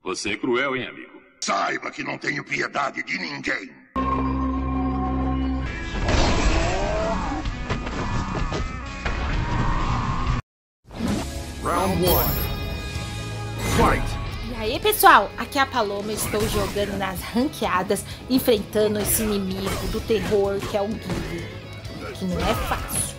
Você é cruel, hein, amigo? Saiba que não tenho piedade de ninguém. Round 1. Fight! E aí, pessoal, aqui é a Paloma, estou jogando nas ranqueadas, enfrentando esse inimigo do terror que é o Guile, que não é fácil.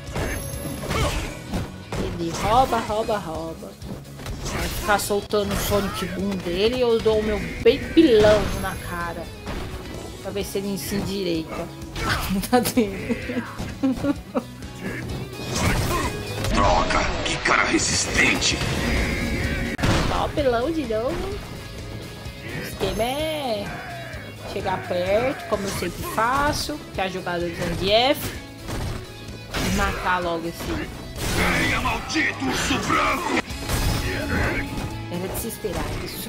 Ele rouba. Vai ficar soltando o Sonic Boom dele e eu dou o meu babilão na cara, pra ver se ele se endireita. Tá doendo. Droga, que cara resistente. Ó, pelão de novo. O esquema é chegar perto, como eu sempre faço, que é a jogada do Zangief, e matar logo esse. Venha, maldito urso branco! Era de se esperar isso.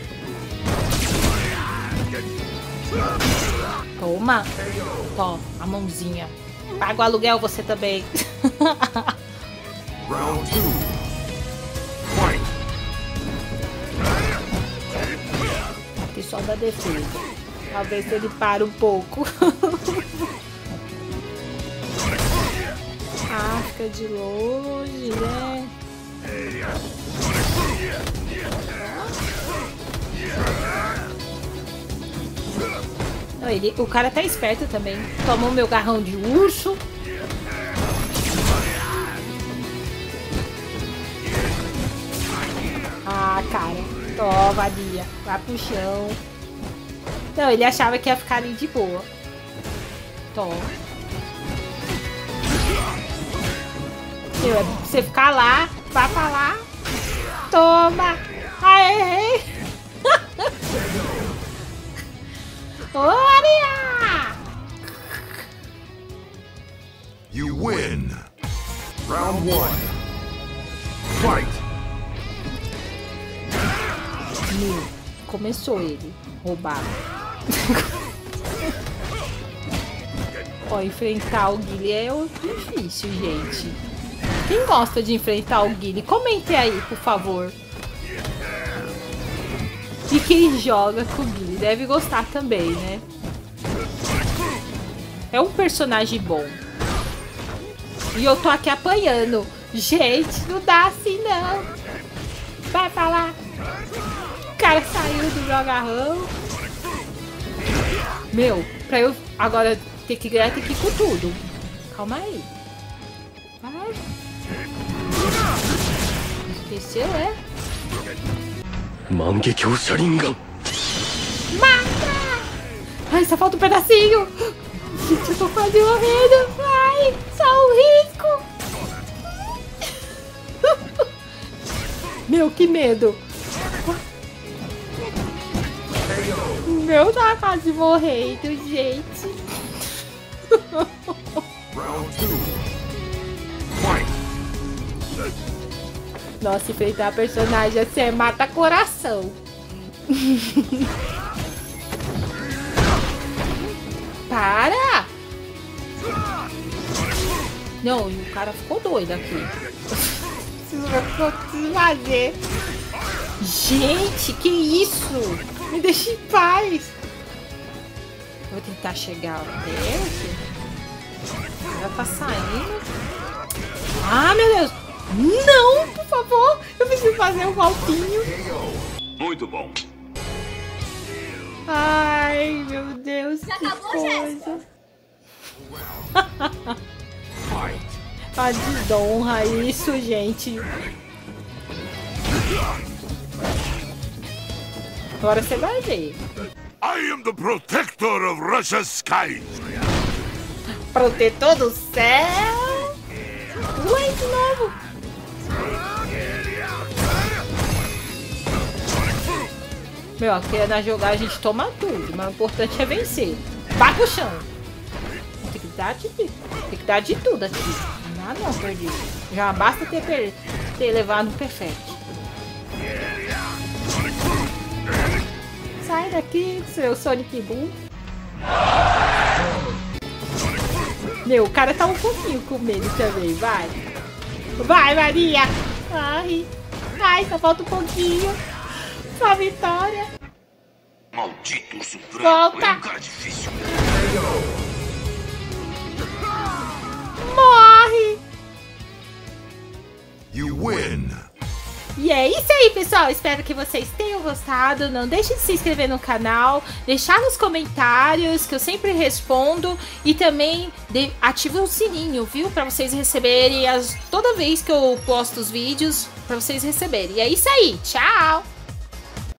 Toma! Ó, a mãozinha. Paga o aluguel você também. Round 2. Fight! Aqui só da defesa. Talvez se ele pare um pouco. Ah, fica de longe, né? Não, o cara tá esperto também. Tomou meu garrão de urso. Ah, cara. Toma, Lia. Vai pro chão. Não, ele achava que ia ficar ali de boa. Toma. Você ficar lá, vai pra lá. Toma. Aê. Olha! You win! Round 1. Fight! Meu, começou ele. Roubado. Ó, enfrentar o Guile é difícil, gente. Quem gosta de enfrentar o Guile? Comente aí, por favor. E quem joga com o Guile deve gostar também, né? É um personagem bom. E eu tô aqui apanhando. Gente, não dá assim não. Vai pra lá. O cara saiu do meu agarrão. Meu, pra eu agora ter que ganhar, tem que ir com tudo. Calma aí. Vai. Esqueceu, é? Mangekyo Sharingan! Mata! Ai, só falta um pedacinho. Gente, eu tô quase morrendo. Ai, só um risco. Meu, que medo. Meu, tá quase morrendo, gente. Round 2. Fight! Nossa, enfrentar personagem assim é mata coração. Para! Não, e o cara ficou doido aqui. Preciso fazer. Gente, que isso? Me deixa em paz. Vou tentar chegar perto. Ela tá saindo. Ah, meu Deus! Não, por favor! Eu preciso fazer um golpinho. Muito bom. Ai, meu Deus, que coisa. A desonra isso, gente. Agora você vai ver. I am the protector of Russia's skies. Protetor do céu. Ué, de novo. Meu, aqui na jogar a gente toma tudo, mas o importante é vencer. Vai pro chão. Tem que dar de tudo aqui. Ah, não, perdi. Já basta ter levado no perfeito. Sai daqui, seu Sonic Boom. Meu, o cara tá um pouquinho com medo também, vai. Vai, Maria. Ai, só falta um pouquinho. Só vitória. Maldito urso branco. Volta. É um cara difícil. Morre. You win. E é isso aí, pessoal. Espero que vocês tenham gostado. Não deixe de se inscrever no canal, deixar nos comentários, que eu sempre respondo. E também ative o sininho, viu? Pra vocês receberem toda vez que eu posto os vídeos, pra vocês receberem. E é isso aí. Tchau!